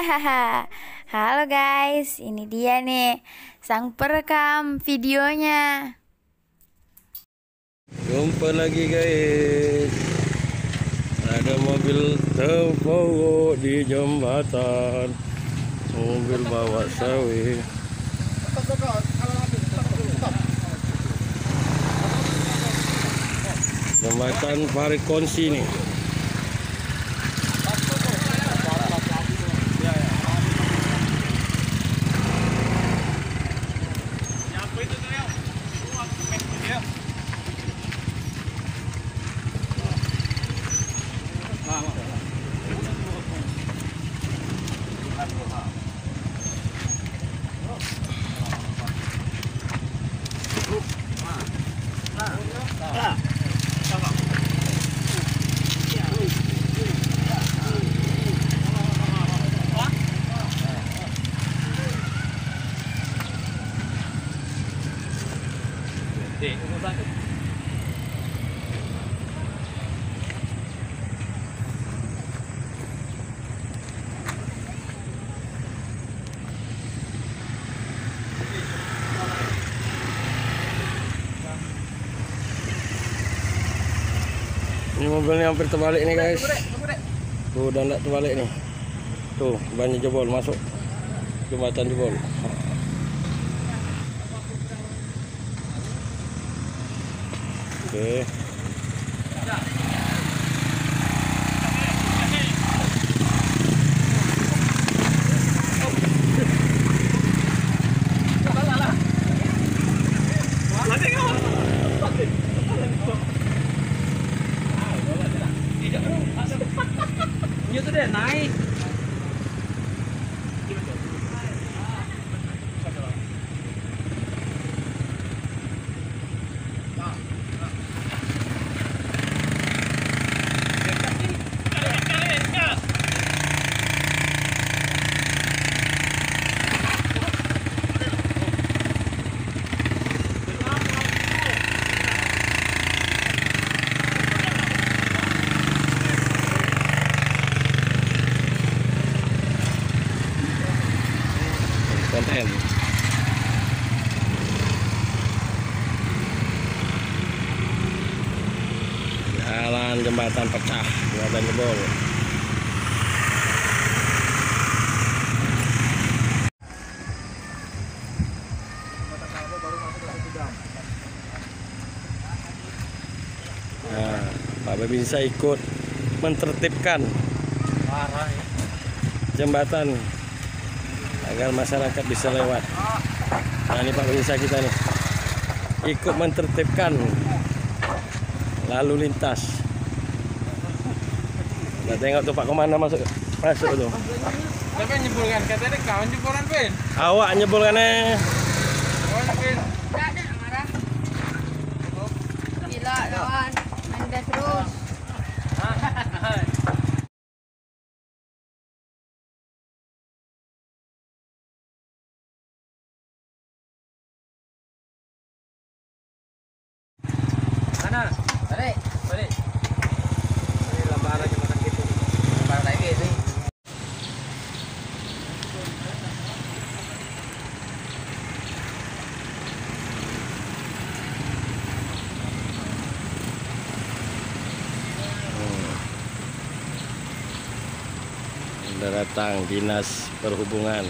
Halo guys, ini dia nih sang perekam videonya. Jumpa lagi guys. Ada mobil terpogok di jembatan. Mobil bawa sawi. Jembatan Parikonsi nih. Ini mobilnya hampir terbalik nih guys. Tuh udah nggak terbalik nih. Tuh bannya jebol masuk jembatan jebol. Oke. Itu deh naik. Konten. Jalan jembatan pecah, jembatan jebol. Nah, Pak Babinsa ikut mentertibkan jembatan agar masyarakat bisa lewat. Nah ini Pak Babinsa kita nih ikut mentertibkan lalu lintas. Nah tengok tuh Pak Komanda masuk tuh. Siapa yang nyebolkan? Katanya kawan jebolan, Ben. Awak nyebolkannya. Kawan, Ben. Enggak ada marah. Gila kawan, main gas terus. Mana? Balik. Balik. Ini lambaran jembatan gitu. Lambaran lagi itu. Sudah datang Dinas Perhubungan.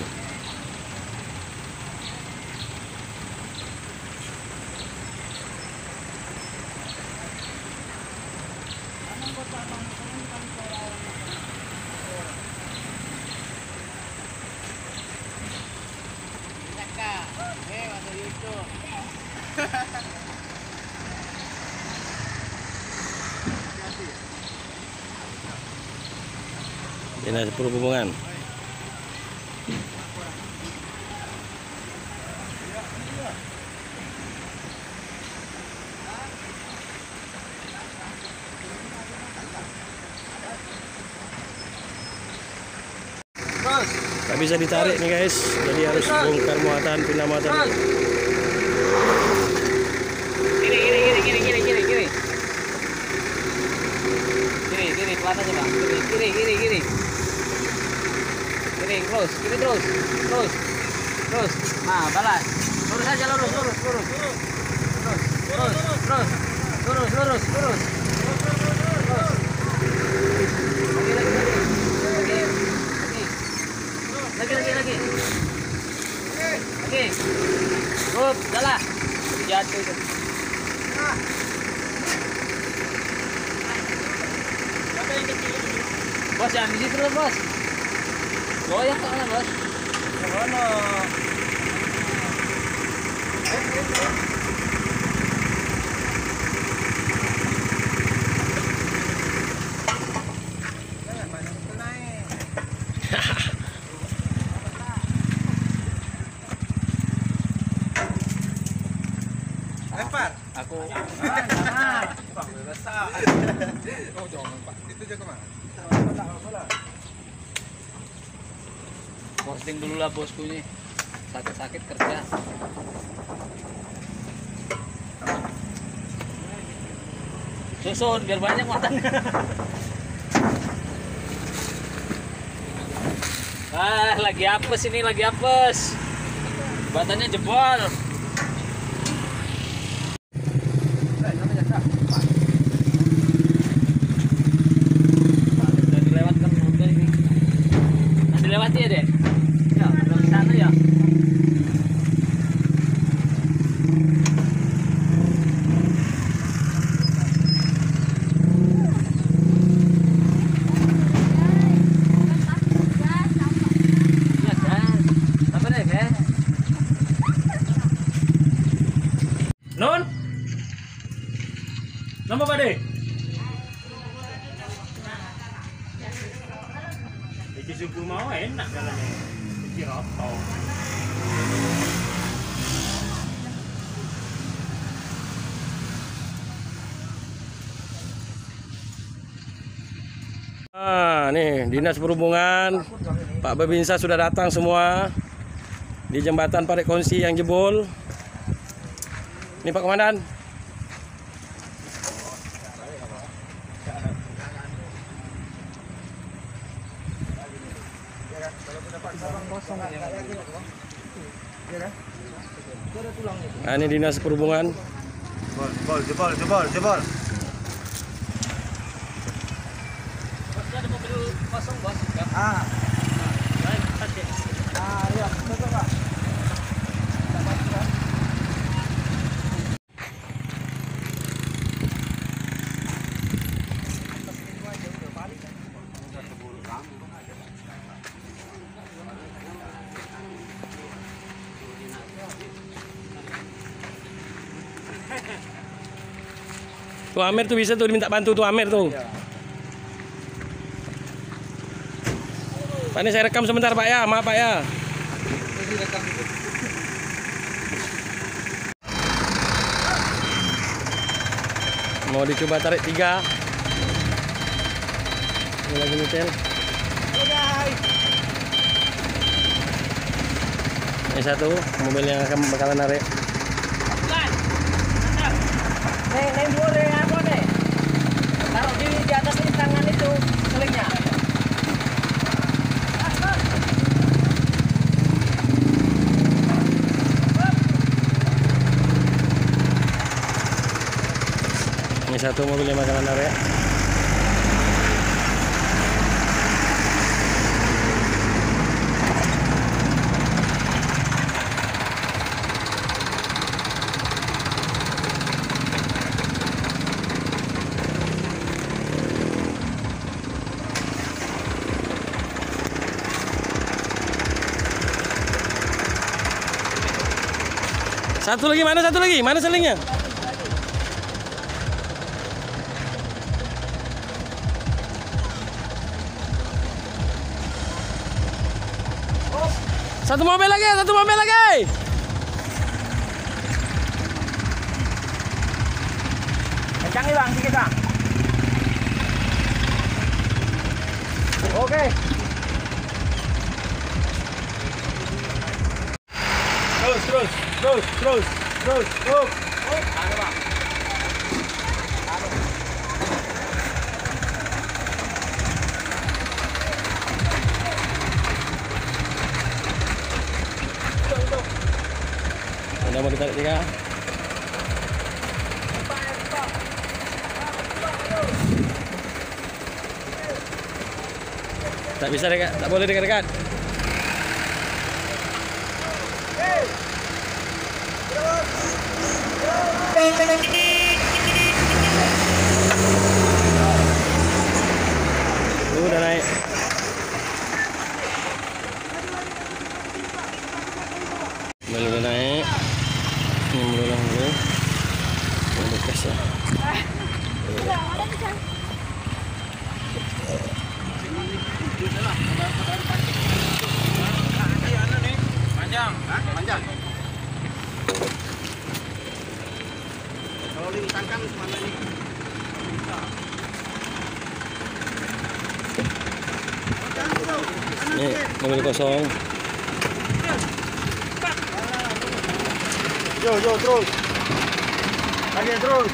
Dinas Perhubungan. Tak bisa ditarik nih guys, jadi harus bongkar muatan, pindah muatan. Kiri, pelan aja bang. Kiri. Oke, terus, kiri terus. Terus. Terus. Nah, balas. Lurus aja, lurus. Terus. Lurus. Lagi. Oke. Up, jalan. Jatuh itu. Bos, yang di situ bos. Goyang ke sana bos. Ke sana. Lempar. Aku. Oh, jangan Pak. Itu juga kemana? Posting dulu lah bosku ini. Sakit-sakit kerja. Susun biar banyak makannya. Lagi apes ini, lagi apes. Batannya jebol. Udah dilewatkan udah ini. Nanti lewati ya, Dek? Ya, udah di sana ya. Iya kan? Apa deh, Dek? Non? Nama apa deh? Iki suku mau enak jalannya. Iki roto. Nah, nih Dinas Perhubungan, Pak Babinsa sudah datang semua di jembatan Parit Kongsi yang jebol. Ini Pak Komandan. Nah, ini Dinas Perhubungan. Jebol. Bos, ada mobil kosong, Bos. Ya. Iya, betul Pak. Tuh Amir tuh bisa tuh diminta bantu tuh Amir tuh. Pak, ini saya rekam sebentar Pak ya, maaf Pak ya. Mau dicoba tarik 3. Ini lagi nyetel. Ini satu mobil yang akan bakalan narik. Neng dua deh, apa deh? Taruh di atas ini tangan itu selingnya. Ini satu mobil yang bakalan narik. Satu lagi, mana satu lagi? Mana selingnya? Satu mobil lagi. Kencang nih Bang, dikit Bang. Oke. Terus. Up. Ada Bang. ditarik 3. Tak bisa dekat, tak boleh dekat-dekat. Udah naik. Udah naik. Ini mulai dulu. Ini bekas ya. Panjang. Kalau lintakan semana ini. Ini mobil kosong. Yo terus. Lagi terus.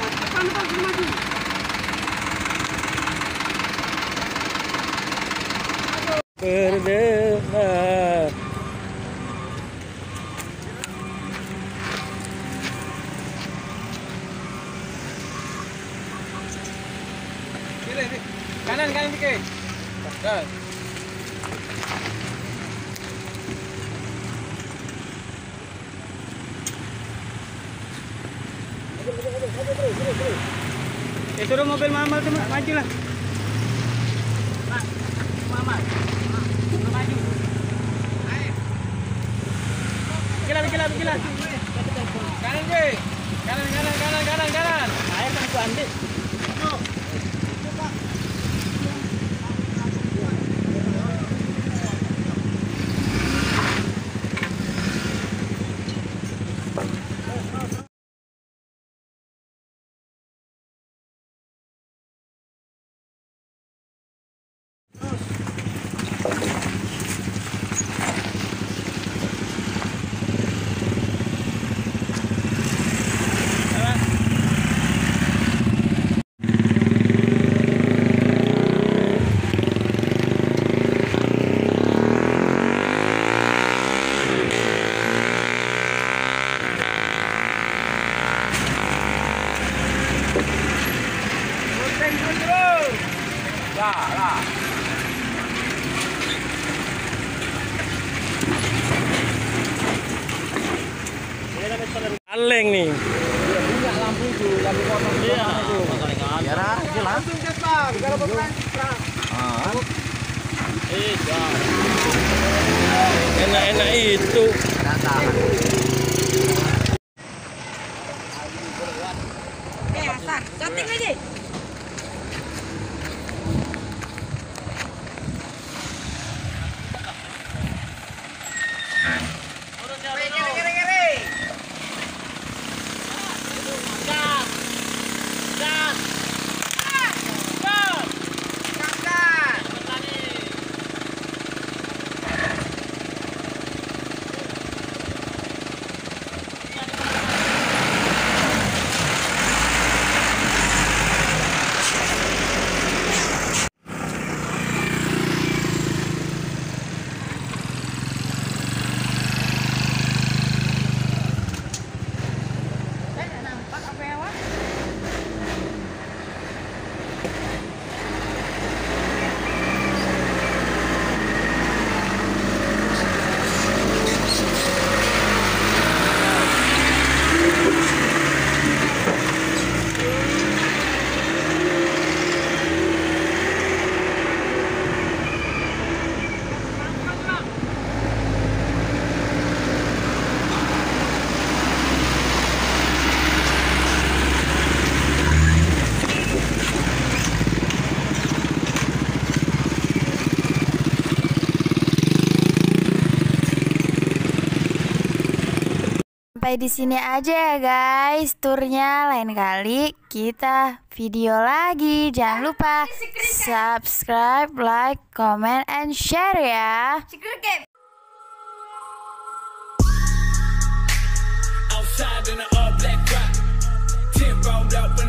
Berdebat. Kanan dikit. Dah. Suruh mobil Mama tu maju lah. Mama. Maju. Bikilah. Kanan ke. Kanan. Air kan aku ambil. Lah. Kaleng nih. Punya lampu itu, lampu potong itu. Ya langsung cepat. Kalau berperan cepat. Enak-enak itu. Hasan, cantik lagi. Sampai di sini aja ya guys turnya, lain kali kita video lagi. Jangan lupa subscribe, like, comment, and share ya. Outside in a all black rock, 10 rolled out.